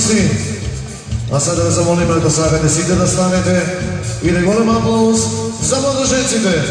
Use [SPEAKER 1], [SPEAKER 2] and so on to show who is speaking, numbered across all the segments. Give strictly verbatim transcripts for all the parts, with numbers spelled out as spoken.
[SPEAKER 1] гости, а сега да замолиме да слагате сите да станете и да голем аплауз за младоженците.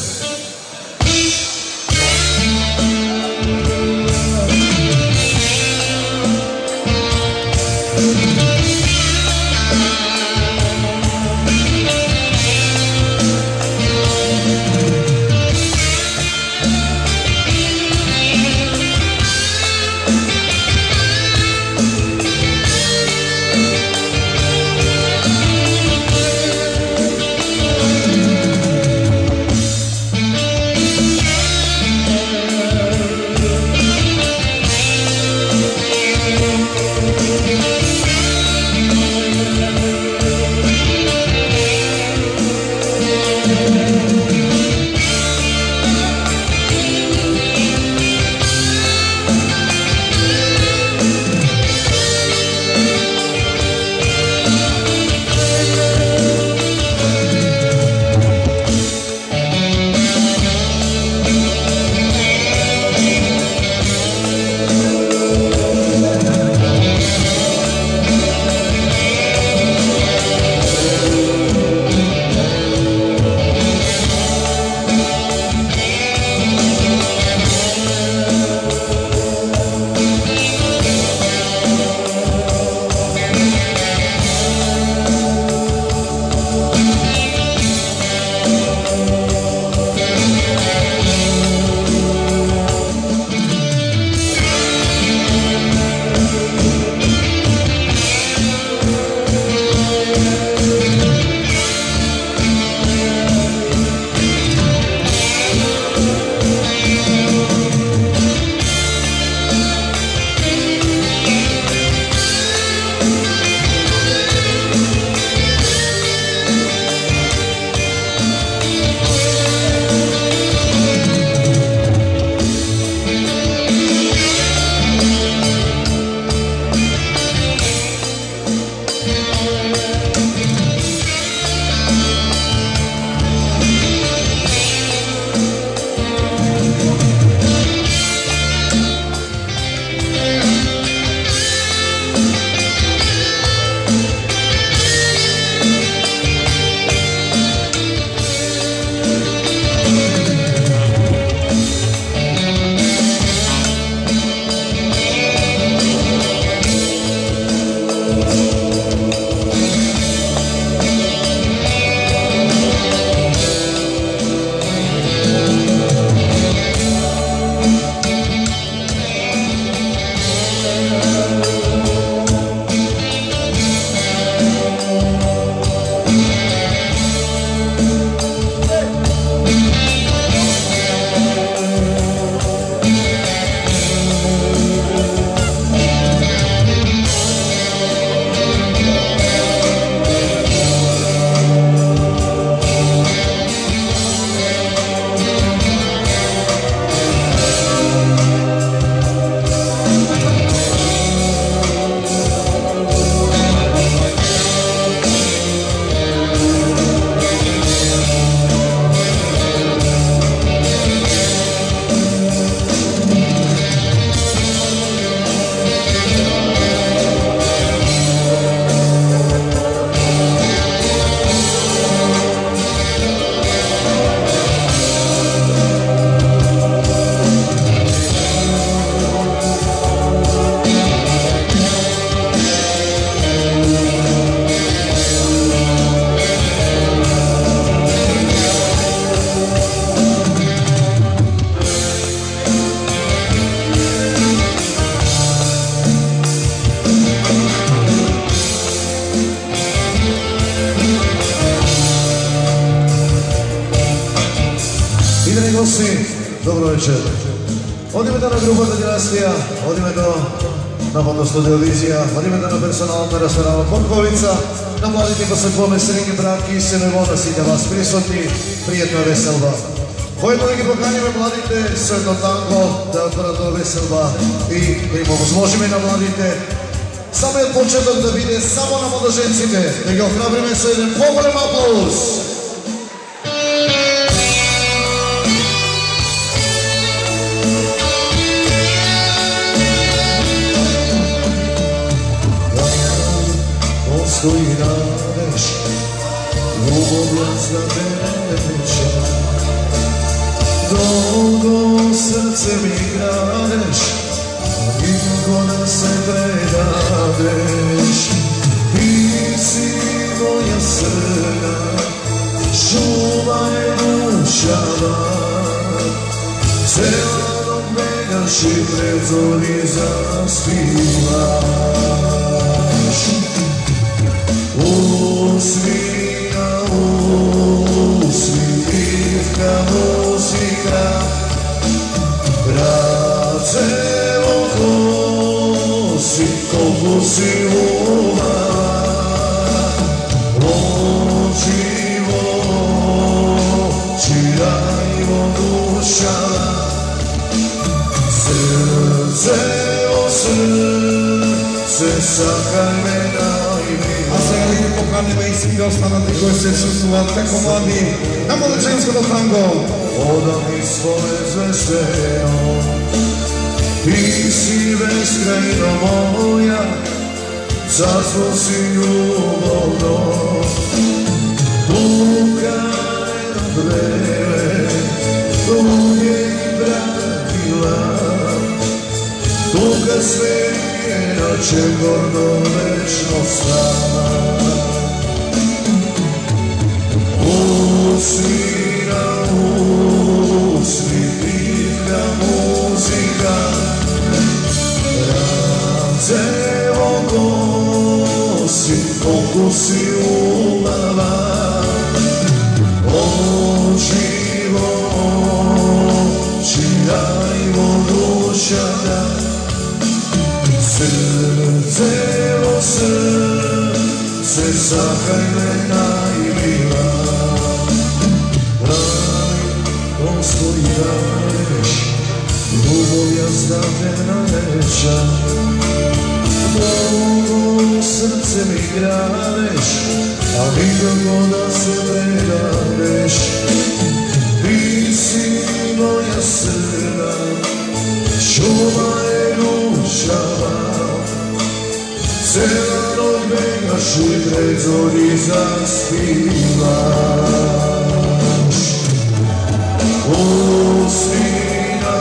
[SPEAKER 1] Добро вечер. Од името на групата Династија, од името на фотостудиовизија, од името на персоналната ресторана Бонковица, на младите посакуваме среќни братки и синови на сите вас присутни, пријатна веселба. Којто да ги поканиме младите со едно танго да отворат веселба и да им овозможиме на младите самиот почеток да биде само на младоженците, да ги охрабриме со еден поголем аплауз. postoji nadeš, ljubomljazna neća. Dolgo srce mi gradeš, nikako da se predadeš. Ti si moja srna, šuma je dušava, cela dok begaš i pred zori zaspivaš. Usmina, usmivka muzika, brace oko si, koliko si umala, očivo, čirajvo dušava, srce o srce, sakaj me najmi.
[SPEAKER 2] A сега ви поканим и всички останати кои се чувствуват како млади на младеженското танго.
[SPEAKER 1] Oda mi svoje zvezdeno, ti si beskrajno moja, carstvo si ljubovno. Tuga je na vreme, tuge i pratila, tuga sve inače gordo večno stava. Usmina, usmivka muzika, brace oko si, koliko si umala, očivo, čirajvo dušava, srce o srce, sakaj me najmila. Postoji nadeš, ljubomljazna neća. Dolgo srce mi gradeš, a nikako da se predadeš. Ti si moja srna, šuma je dušava, cela noć begaš i pred zori zaspivaš. Usmina,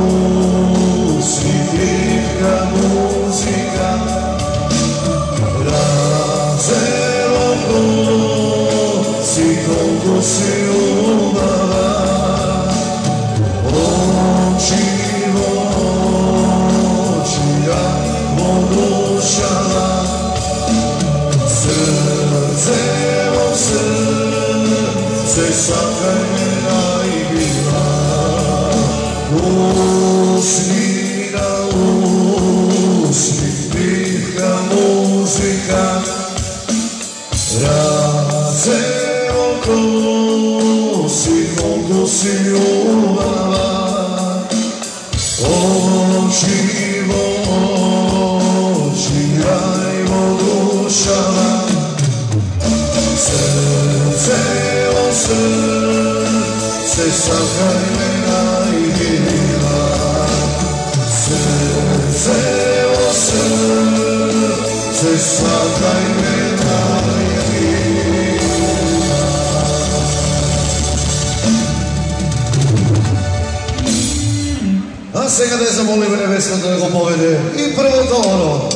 [SPEAKER 1] usmivka muzika, brace oko si, koliko si umala, očivo, čirajvo dušava, srce o srce, sakaj me najmila. Usmina, usmivka muzika, brace oko si, koliko si umala, očivo, čirajvo dušava, srce o srce, sakaj me najmila. Srce o srce, sakaj me najmila. A сега да je zamolim nebeskog da ga povede i prvo to ono.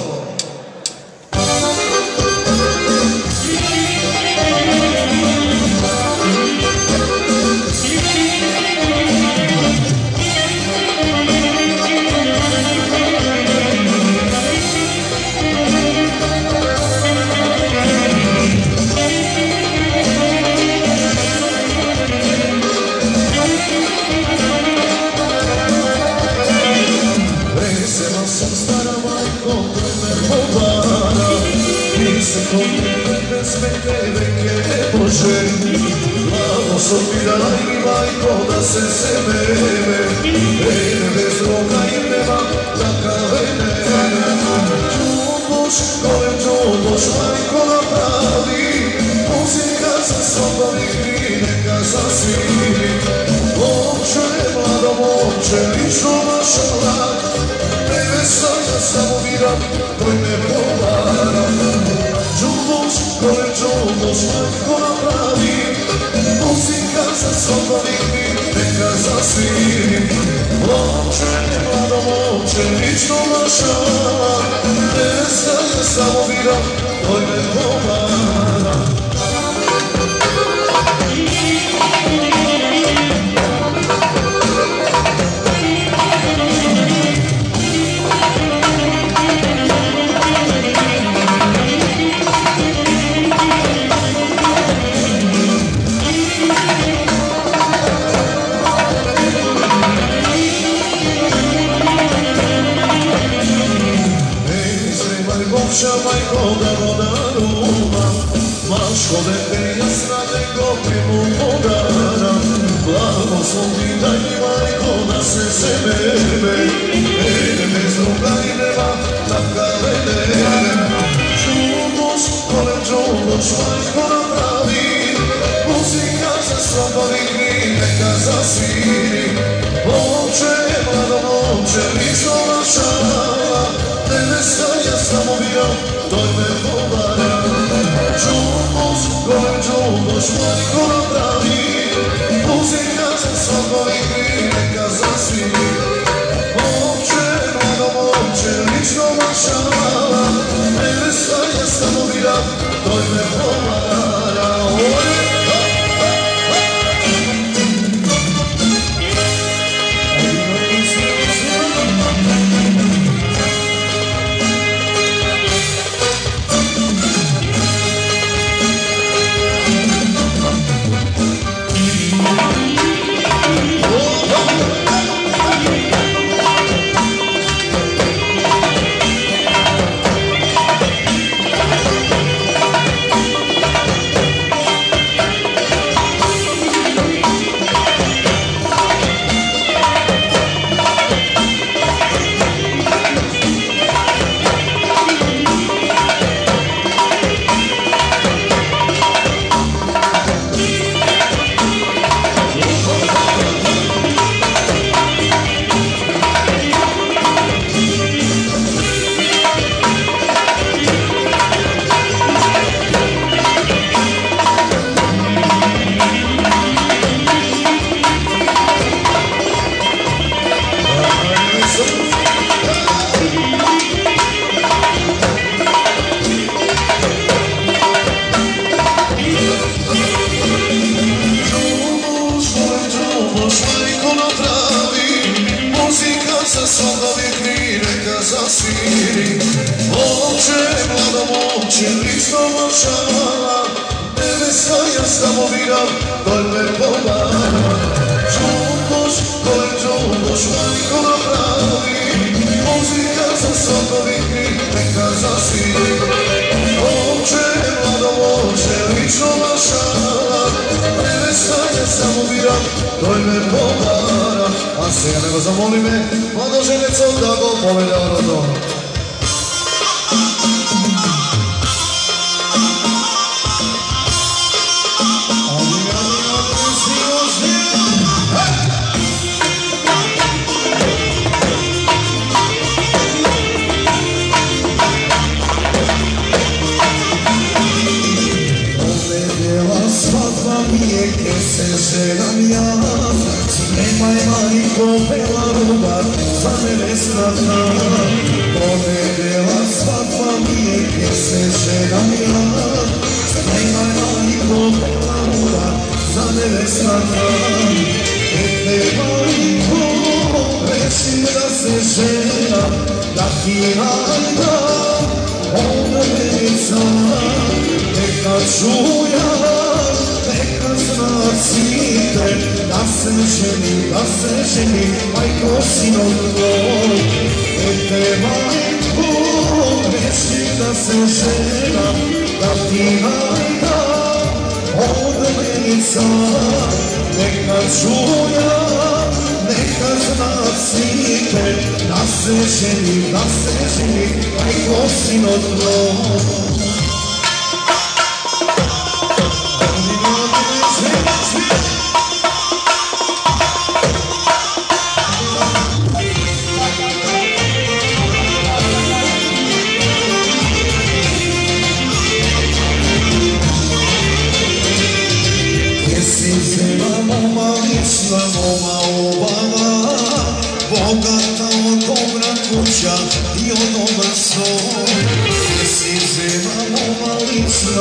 [SPEAKER 1] Blagoslovljaj majko da se sememe, ej bez Boga i nema takave mene. Čuboš, kojem čuboš majko napravi, muzika za sobom i neka zasviri. Momče, mlado momče, lično vaša mlad, nevesta ja samo miram, koji me povara. Čuboš, čudoš majko napravi, muzika za sotovih mi neka zasviri. Momče, mlado momče, lično naša, neska je samo vira, tvoj me pomara. Majko da voda ruma, maško dete jasna nego primu podara. Blagoslov ti daj mi majko da se sebebe, ene bez druga i nema taka vedene. Čudoš, kolem čudoš majko napravi, muzika za slobodnih mi neka zasviri. Momče, mlado momče, lično naša, neveska je samo vira, toj me povara. Čudoš, golem čudoš, majko napravi, muzika za svakovih mi neka zasviri. Momče, mlado momče, lično naša, neveska je samo vira, toj me povara.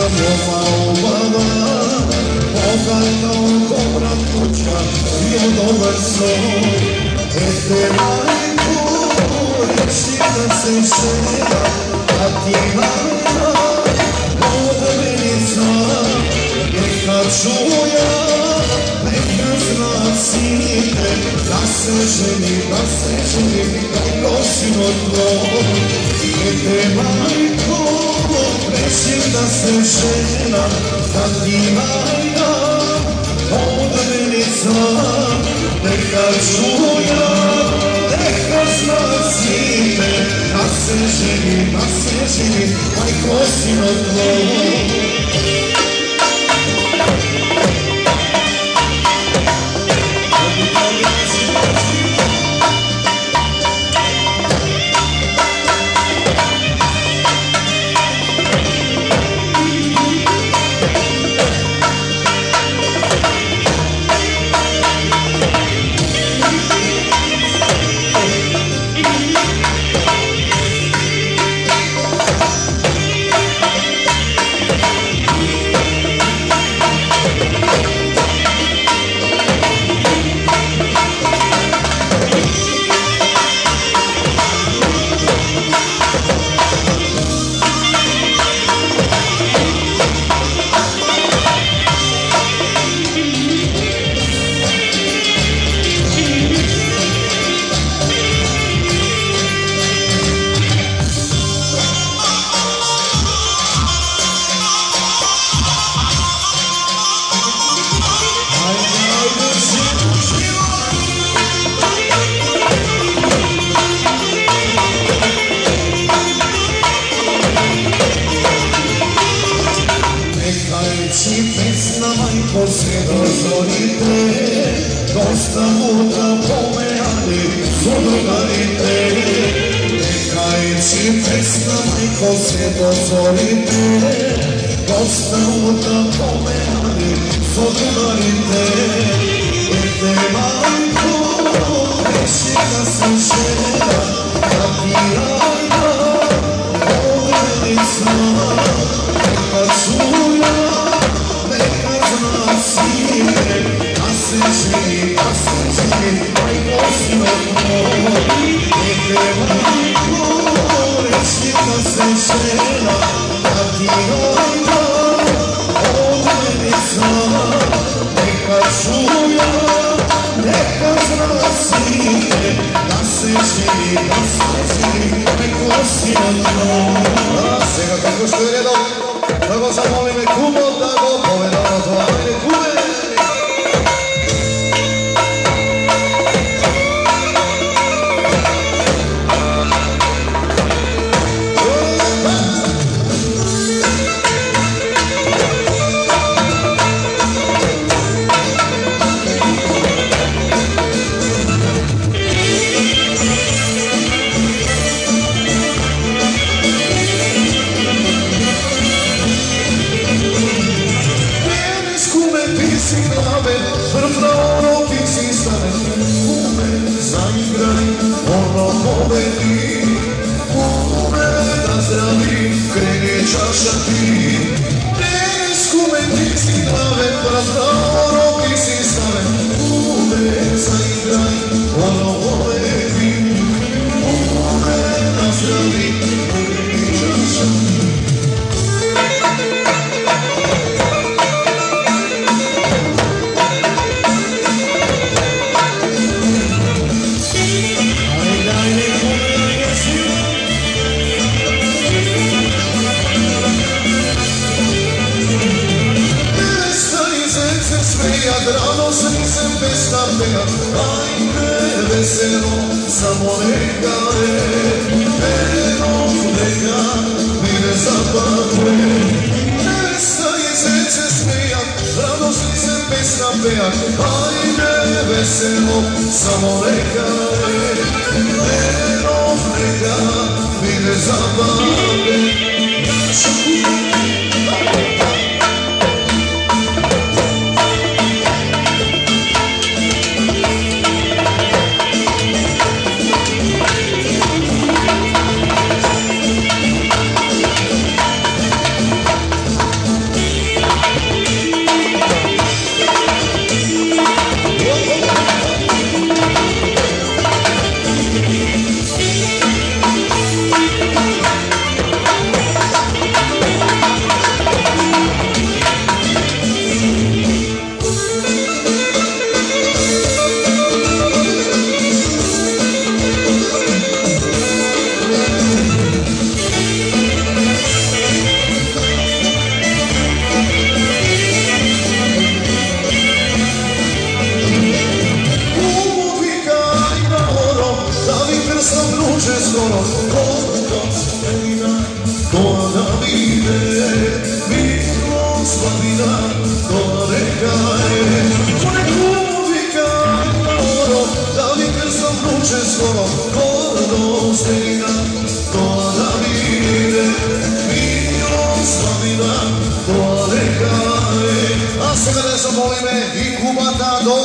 [SPEAKER 2] samo malo pada, bogata dobra kuća i dobar son. Ete majko, reći da se žena, a ti hajda, odmenica, neka čuja, neka zna sine, da se ženi, da se ženi, kako sino tvoj. Ete majko, reći da se žena, da ti hajda, odmenica, neka čuja, neka zna sine, da se ženi, da se ženi, kako sino tvoj. Dosta puta pomejani su drugarite, nekaj si pesna majko se dozorite. Dosta puta pomejani su drugarite, ete majko, reći da se žena, da ti hajda, odmenica, neka čuja, neka zna sine, da se ženi, da se ženi, majko sino tvoj. Ete majko, reći da se žena, da ti hajda, odmenica, neka čuja, neka zna sine, da se ženi, da se ženi, majko sino tvoj.
[SPEAKER 1] A сега kako što je redom, da go zamolime kumo, da go povedamo to, ajde kume! Čaša ti, tenis kume ti si glave, pravdano ti si stave, kume zaigraj, ono vole ti, kume nazdravi, kreni čaša ti. Rano se nisam bez napega, ajde veselo, samo neka je, eno neka mi ne zapadne. Nestaje zece smijat, rano se nisam bez napega, ajde veselo, samo neka je, eno neka mi ne zapadne.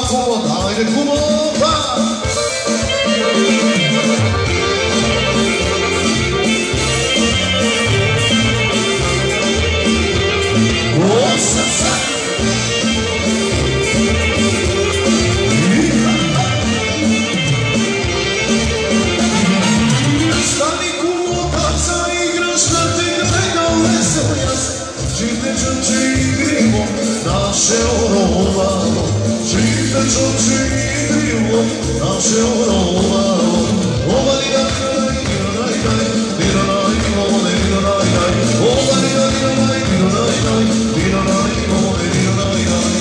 [SPEAKER 1] kumo, dajde kumo, pa! Stani kumo, kad sa igraš, da te gledam vesel jas. Živne čoče igrimo, naše orovalo. Živne čoče igrimo, naše orovalo. Ova li da kraj, dira naj naj, dira naj, ovome dira naj naj. Ova li da dira naj, dira naj naj, dira naj, ovome dira naj naj.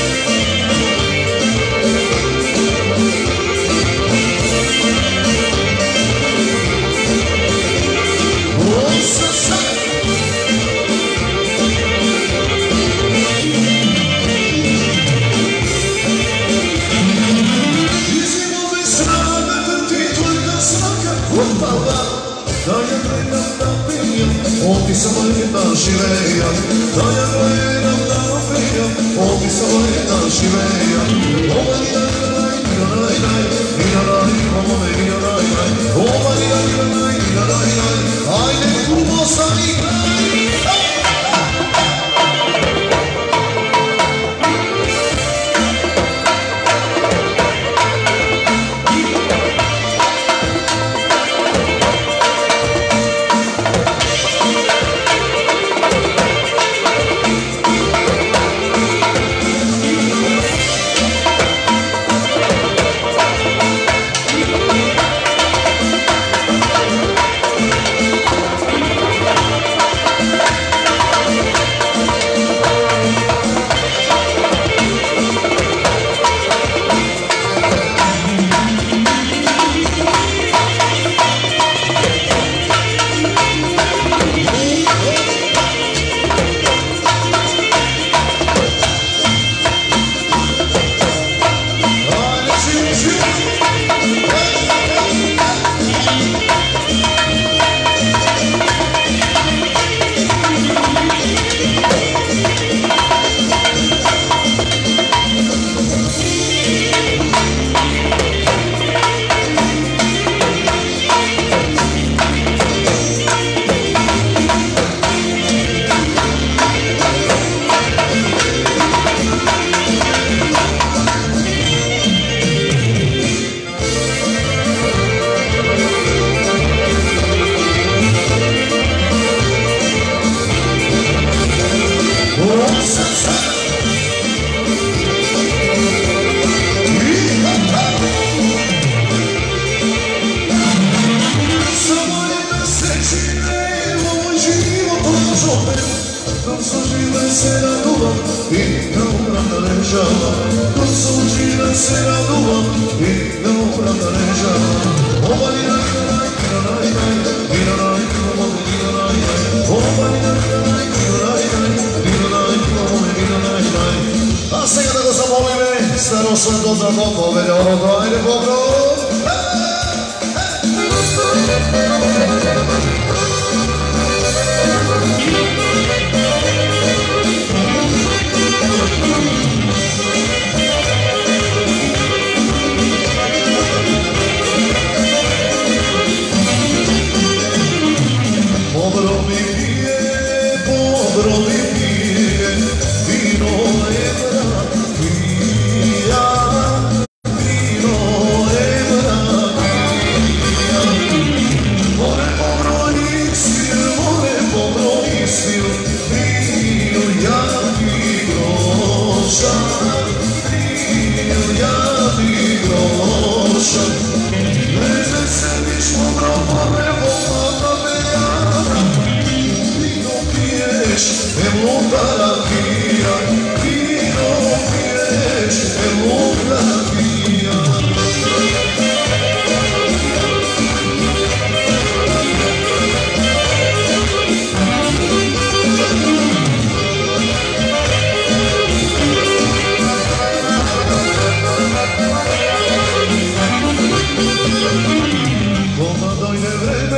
[SPEAKER 1] Da ja gledam da pijam, ovdje samo jedna živeja. Da ja gledam da pijam, ovdje samo jedna živeja. Ova li da kraj, dira naj naj, dira naj, ovome dira naj naj. Ova li da kraj, dira naj naj, ajde kumo sami kraj.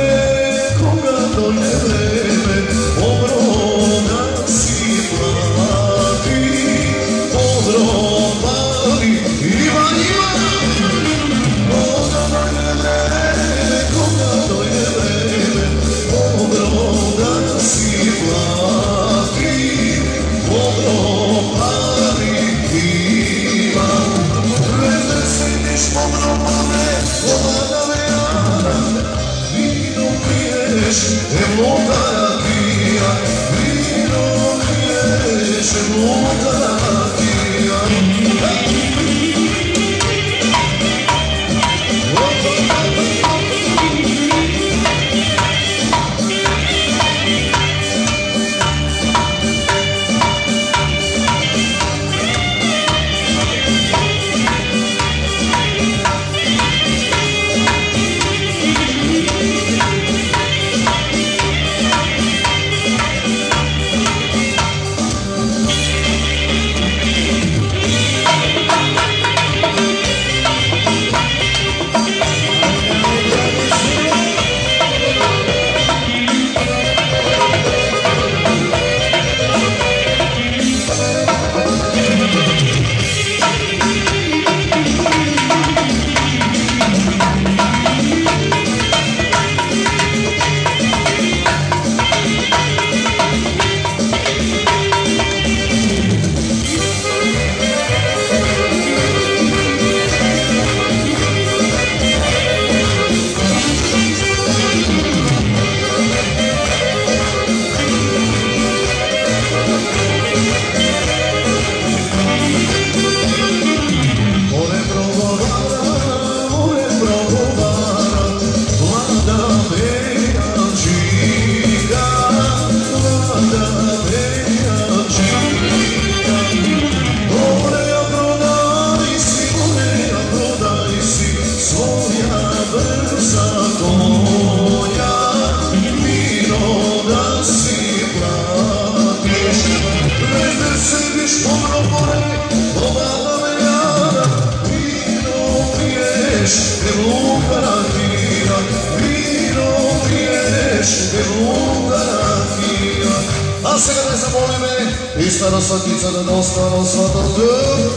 [SPEAKER 2] Koga dojde vreme, obrona si plaća.
[SPEAKER 1] te luda rakija. A сега ne zamoli me i staro svatica da dostano svatate.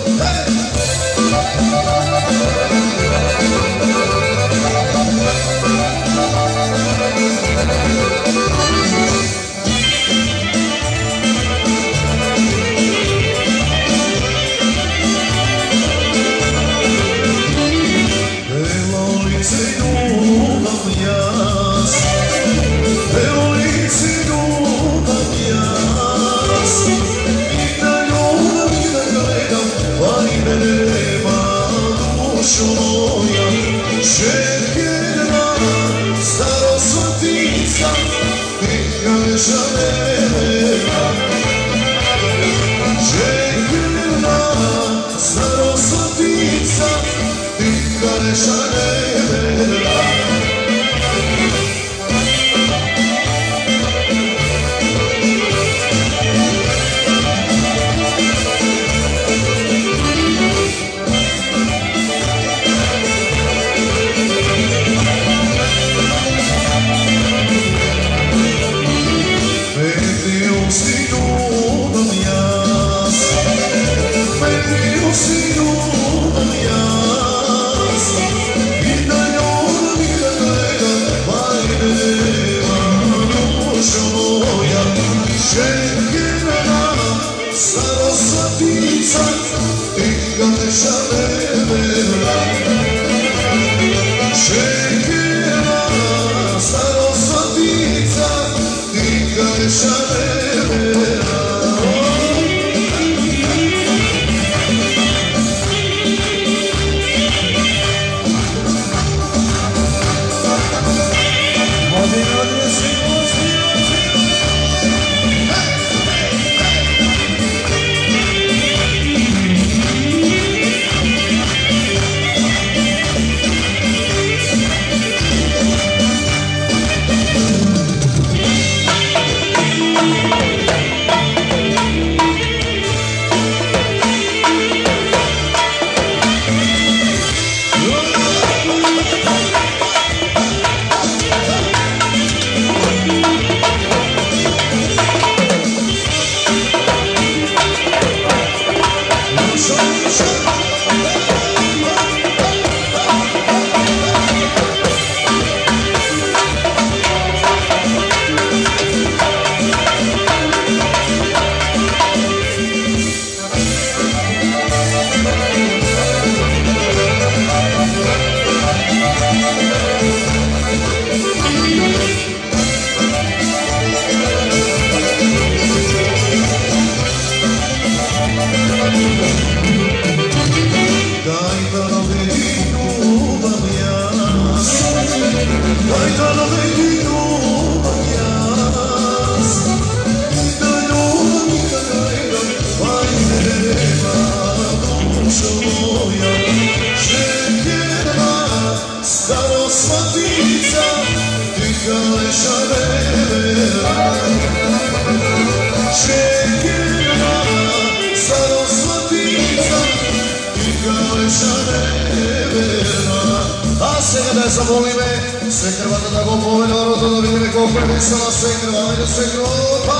[SPEAKER 1] Zamoli me, sve Hrvata da go povede oroto da vidime koliko je vesela sve Hrvata i da sve Hrvata.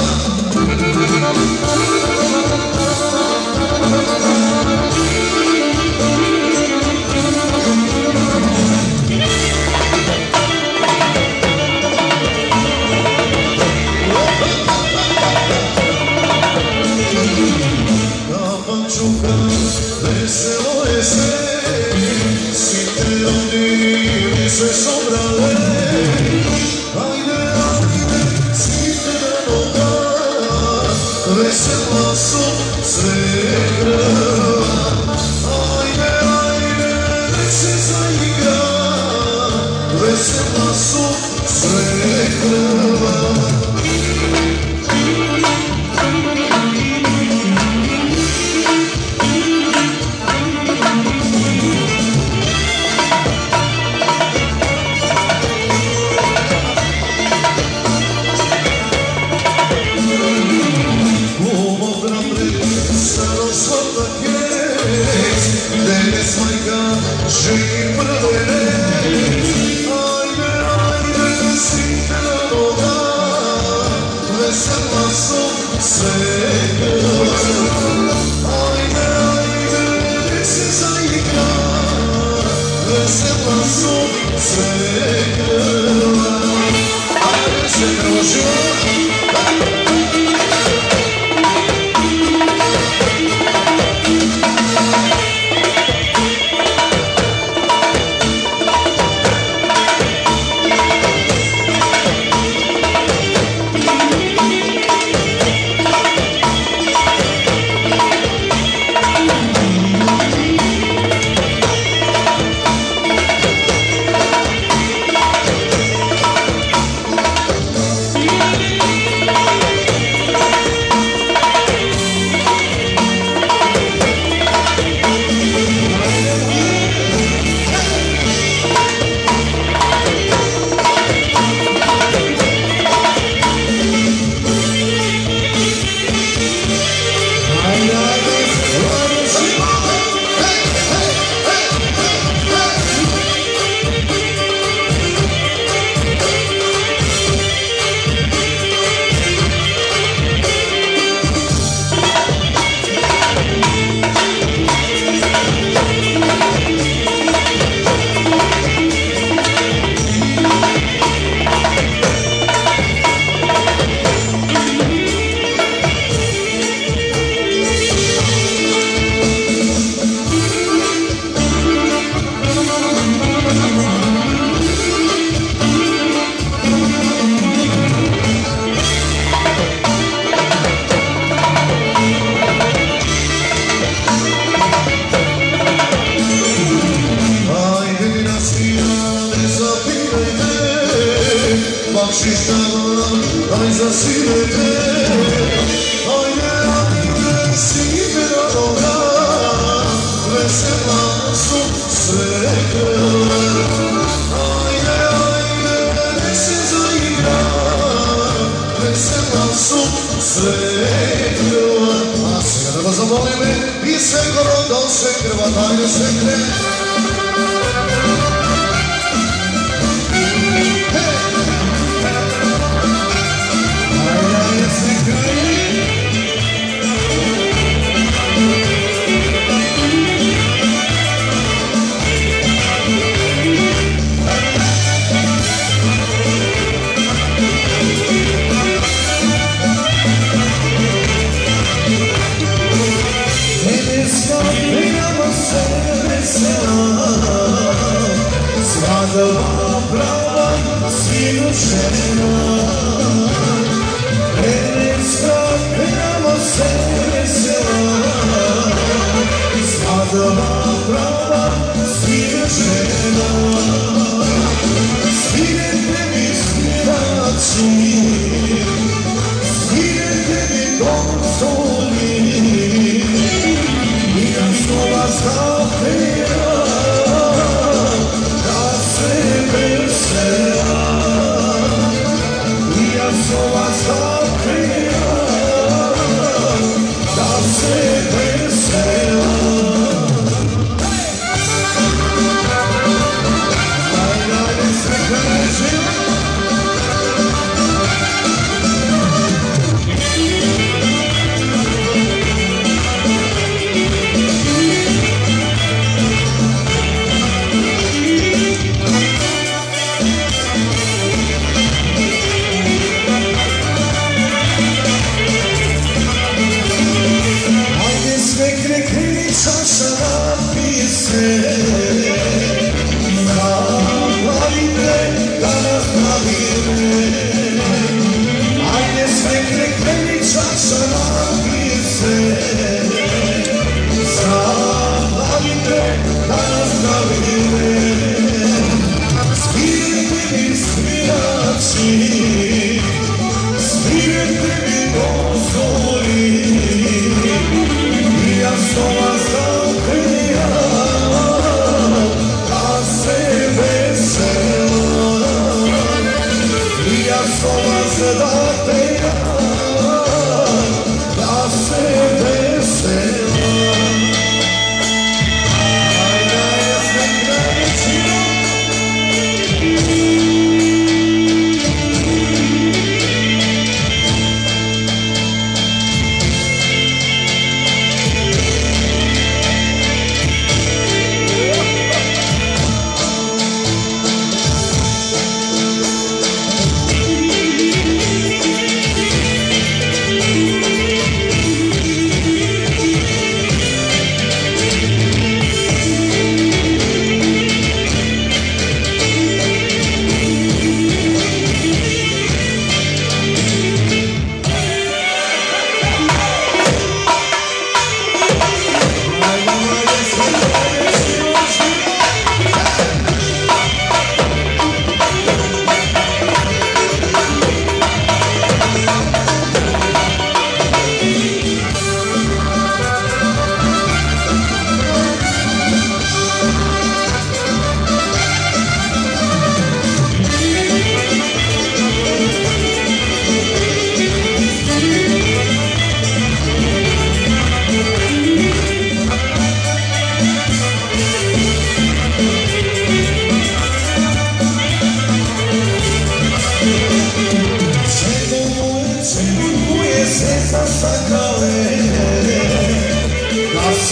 [SPEAKER 1] Veselo je sve, svi te oni se sobrale. Ajde, ajde, svite na noga, vesela su sve krva. Ajde, ajde, nek se zaigra, vesela su sve krva. Živim prve, ajde, ajde, svite na noga, vesela su sve grla. Ajde se družimo. Aj zasirete, ajde, ajde, si roga, vesela su sve grla. Ajde, ajde, nek se zaigra, vesela su sve grla. A сега да заболиме и се городо се грва, ajde se krene. Svadba prava, sinu žena, Venecka pravo se vesela. Svadba prava, sinu žena, svirete mi sviraci, svirete mi konsoli, i ja što vas zapira.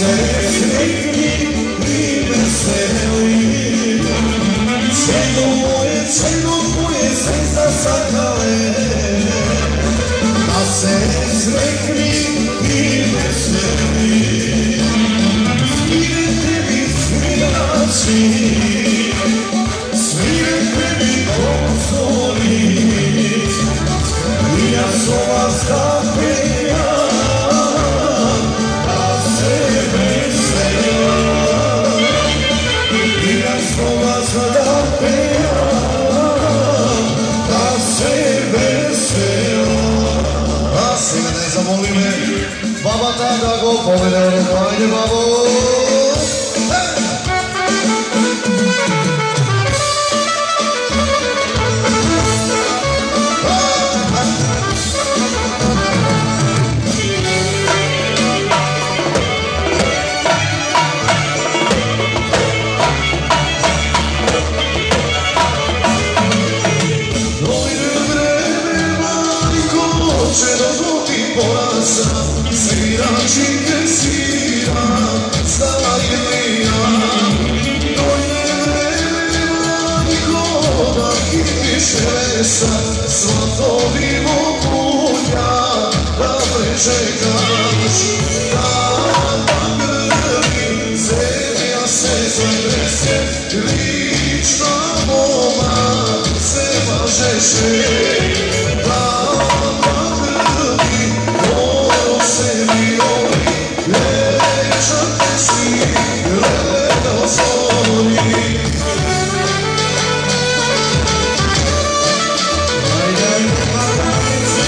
[SPEAKER 2] se sretni i veseli, crno moje, crno moje zvezda sakale, da se sretni i veseli, svire tebi svirači, svire tebi konzoli, i ja sova skapeja, da se vesela, i ja sova skapeja, da se vesela.
[SPEAKER 1] A si me ne zamoli me, baba tada go povede ono, ajde babo. Svirači ne svira, zajednija, dojne vremena nikoga hitniše lesa, svatovi mokulja, da prečekaš, tata grli, zemlja se zatrese, lična moma se mažeše, tata grli, se violi, večer te si gledao zori. Ajde, ajde, maranice.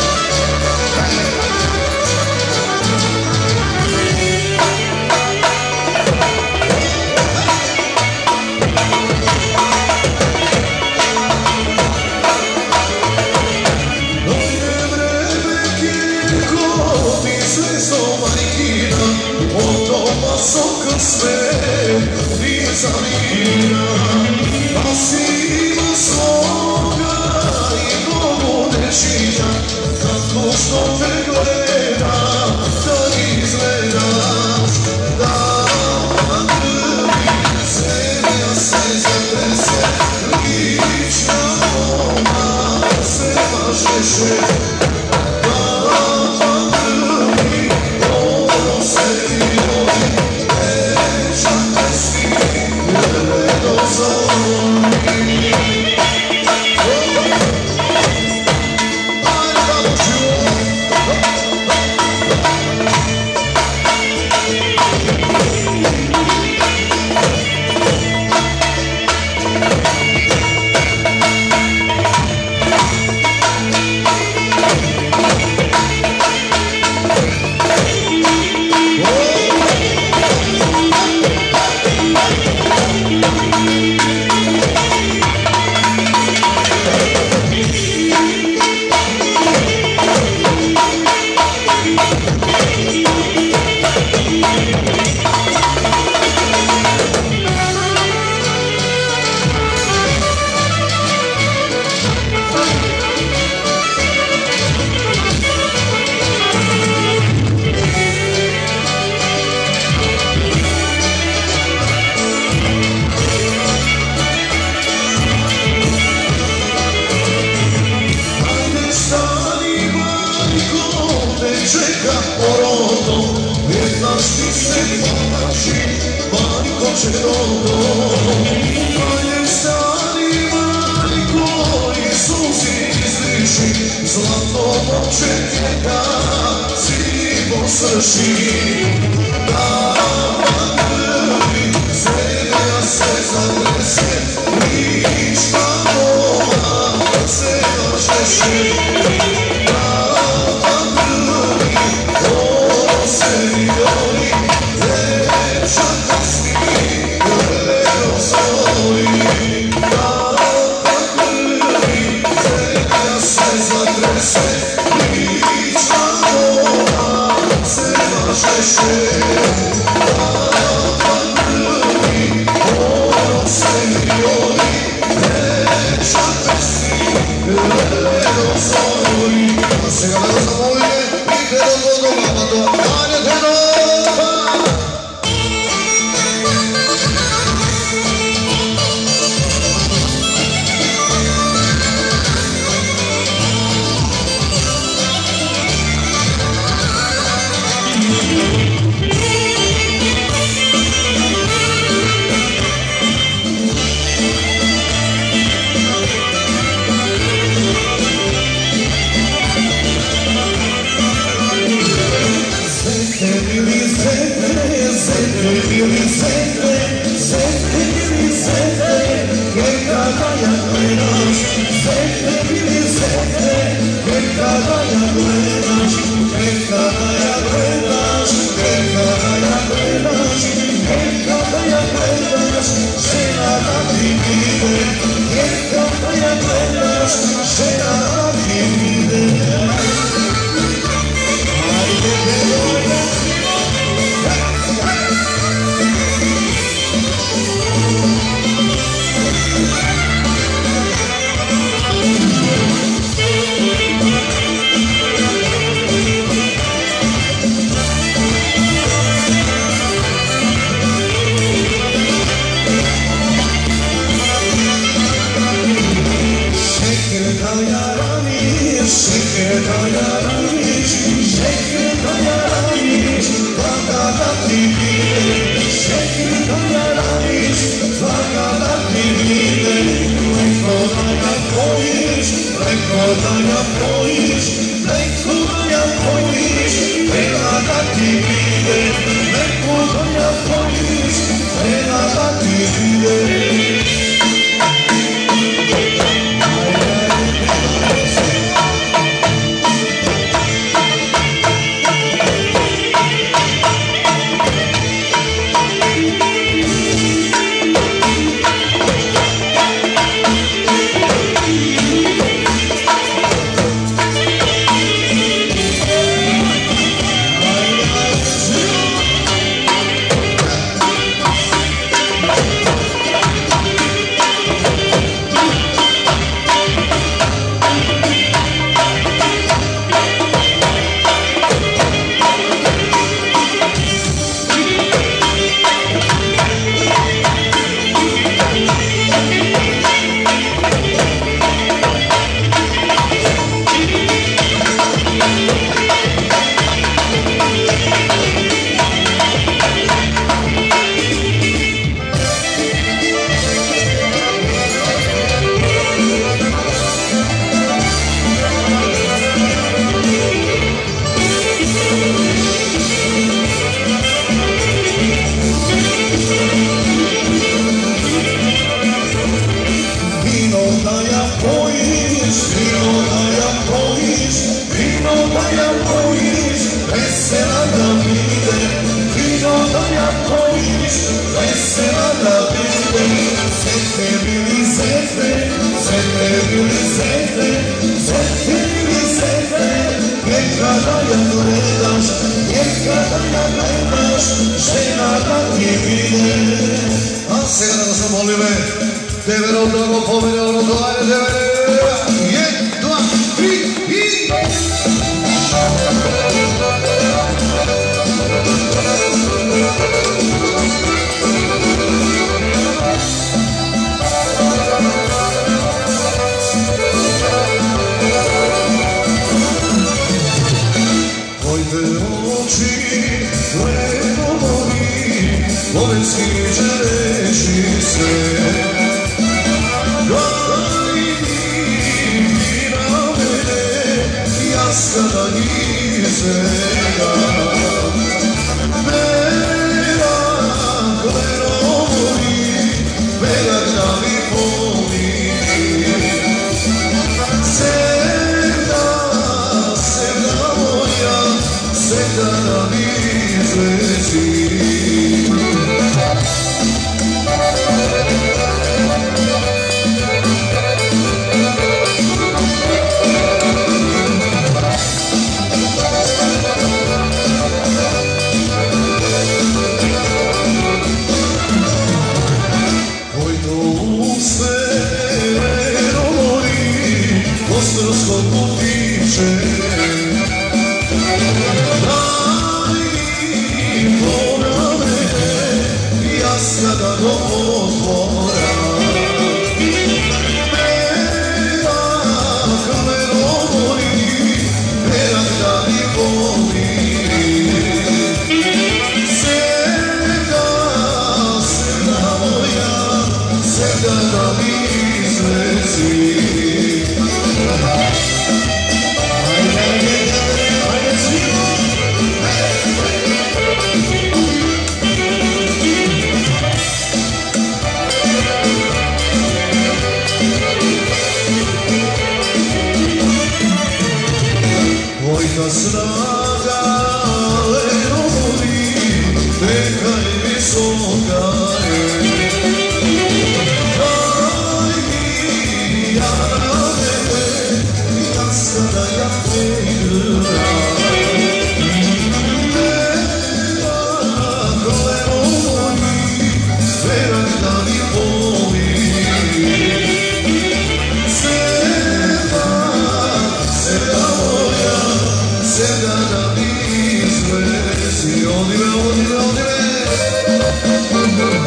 [SPEAKER 1] Soka sve nije zamira, a si ima svoga i mnogo nečija, kako što te gleda, da izgledaš, da vam grbi, zemlja se zatrese, lična moma se mažeše, da vam grbi, ono se violi, čeka orodo, vjernaš ti se pomači, maniko će rodo. Malje stari maniko i suzi izliči, zlato moće njega, zivo srši. Dama grbi, zemlja se zatrese, lična moma se mažeše. Shit. Neka je visoka je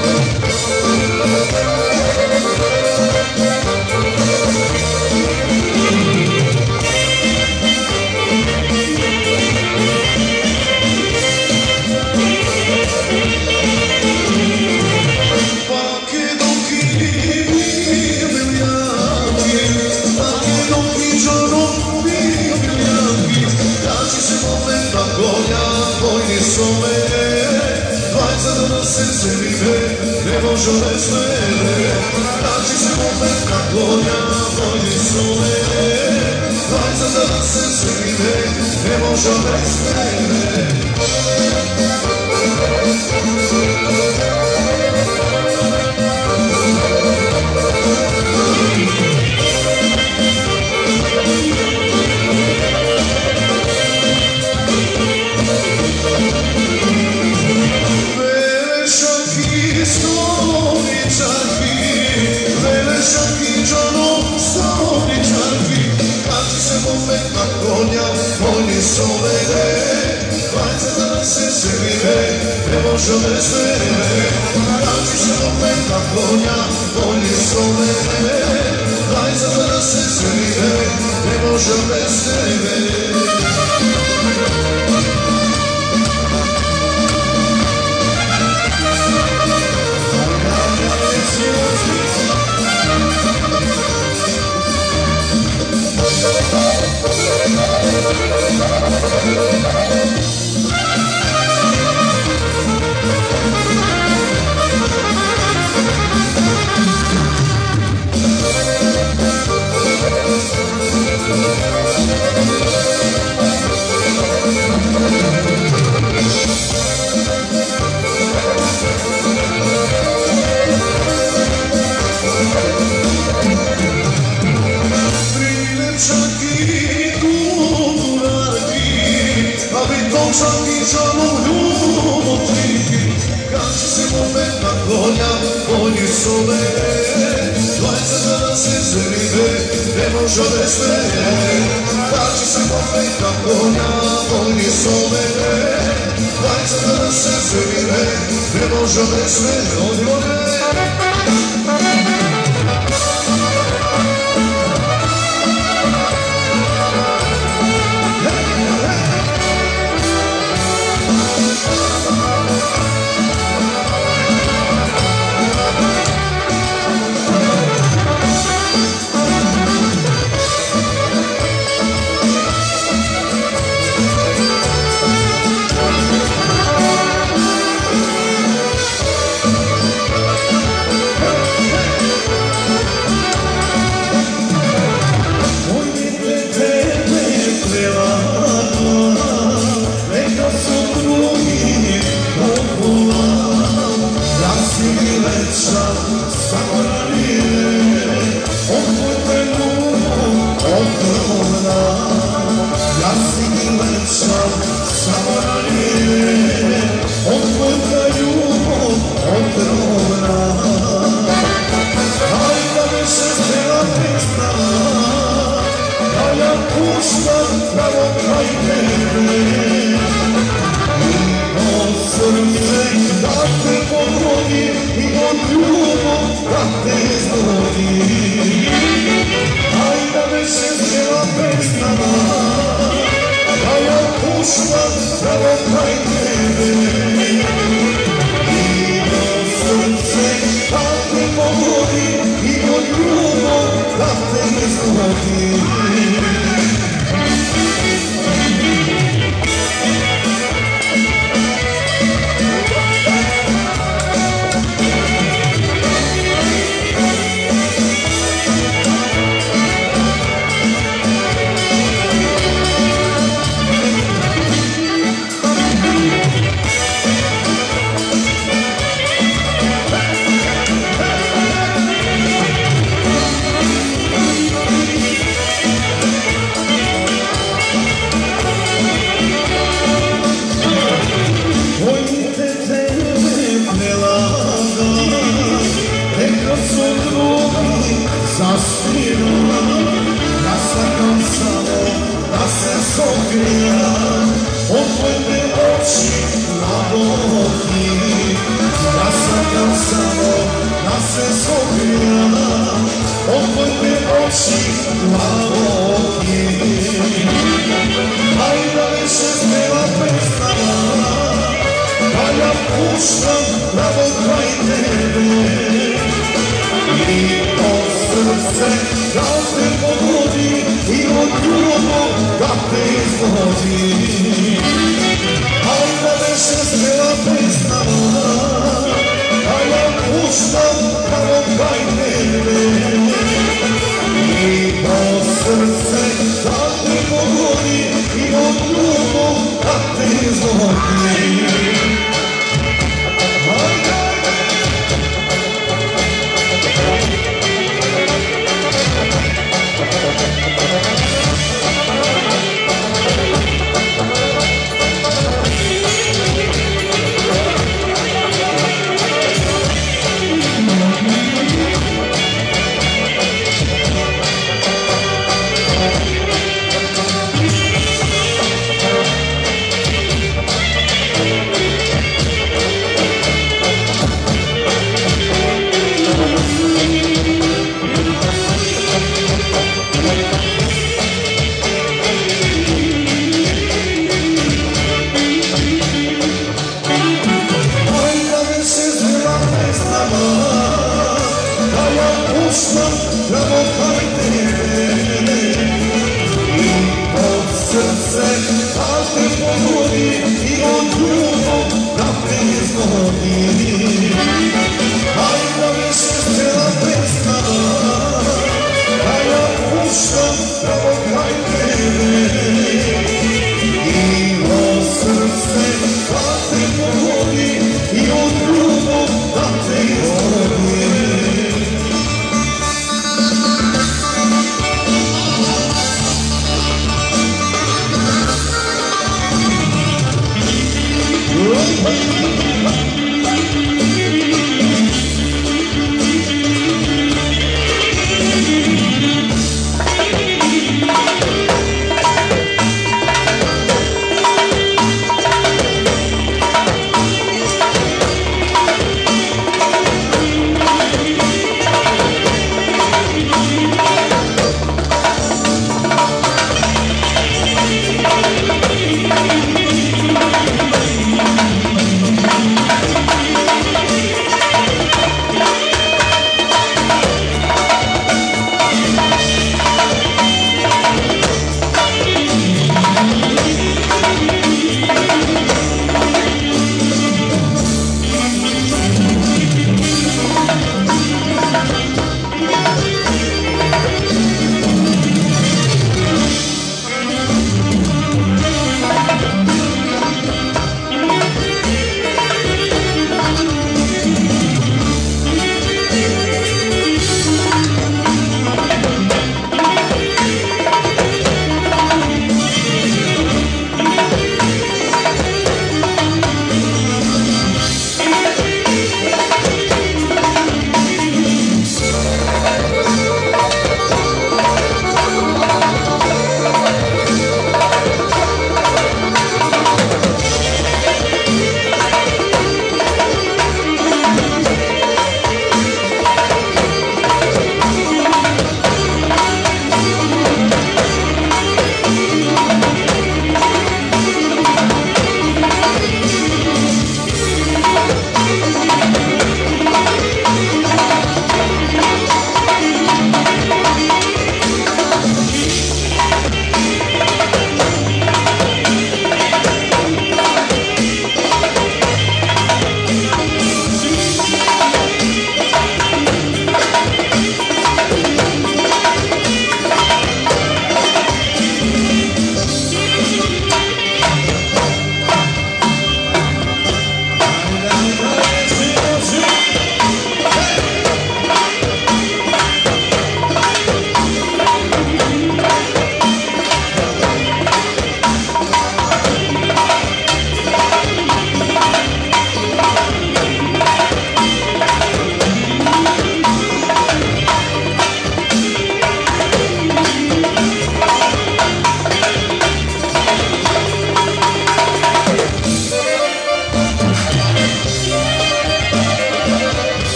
[SPEAKER 1] Otvojte oči na Bogi, ja sam
[SPEAKER 2] se sogija, otvojne oči plavoki. Hajda više smela pesama, da ja puštam pravo kraj tebe. I to srce da te pogodi i od drugog da te izvodi. Hajda više smela pesama, da ja puštam pravo kraj tebe. I to srce da te pogodi i od drugog da te izvodi.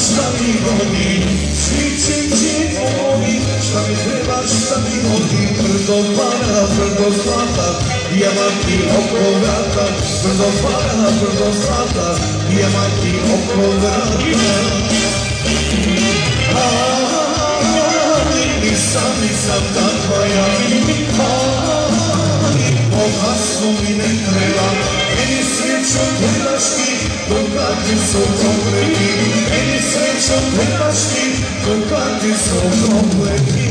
[SPEAKER 2] šta mi godi, čik, čik, čik, pomogi, šta mi treba, šta mi godi, brdo para, brdo zlata, dijamanti oko vrata, brdo para, brdo zlata, dijamanti oko vrata. Ali nisam, nisam takva ja, ali bogatstvo mi ne treba, meni srećom trebaš ti, bogati su kompleti, meni srećom trebaš ti, bogati su kompleti.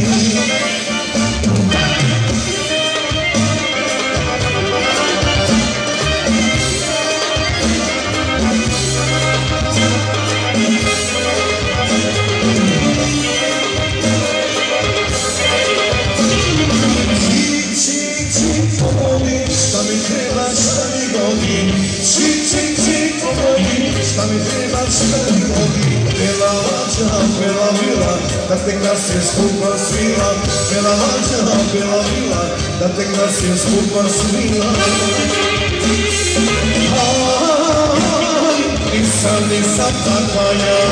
[SPEAKER 2] Šta mi treba, šta mi godi, čik, čik, čik, pomogi, šta mi treba, šta mi godi, bela lađa, bela vila, da te kasnije skupa svila, bela lađa, bela vila, da te kasnije skupa svila. Nisam, nisam takva ja,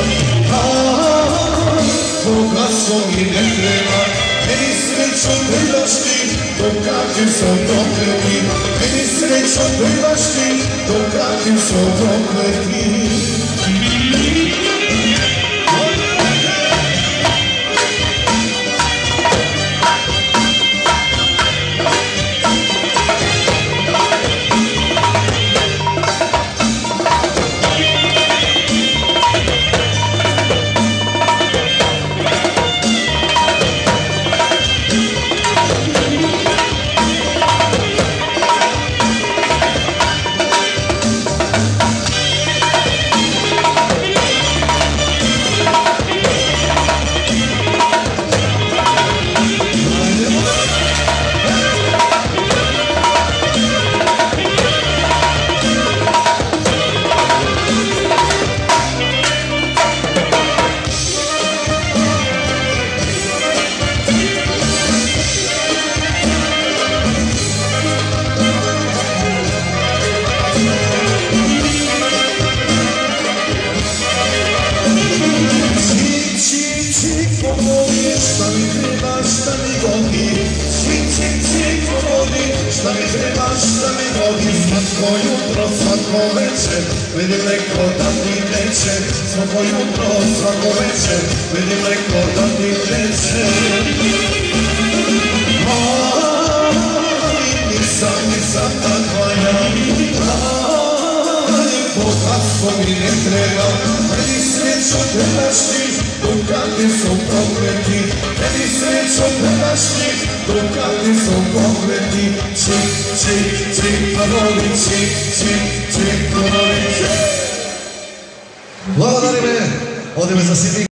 [SPEAKER 2] bogatstvo mi ne treba, meni srećom trebaš ti, dokati su prokleti, meni srećom trebaš ti, dokati su prokleti. Šta mi treba, šta mi godi, čik, čik, čik, pomodi, šta mi treba, šta mi godi, svako jutro, svako večer, vidim neko da ti teče, svako jutro, svako večer, vidim neko da ti teče. Ali nisam, nisam takva ja, ali bogatstvo mi ne treba, meni srećom trebaš ti, dokati su prokleti, meni srećom trebaš ti, dokati su prokleti, čik, čik, čik, pomogi, čik, čik, čik, pomogi, čik.
[SPEAKER 1] Благодариме, одиме за сите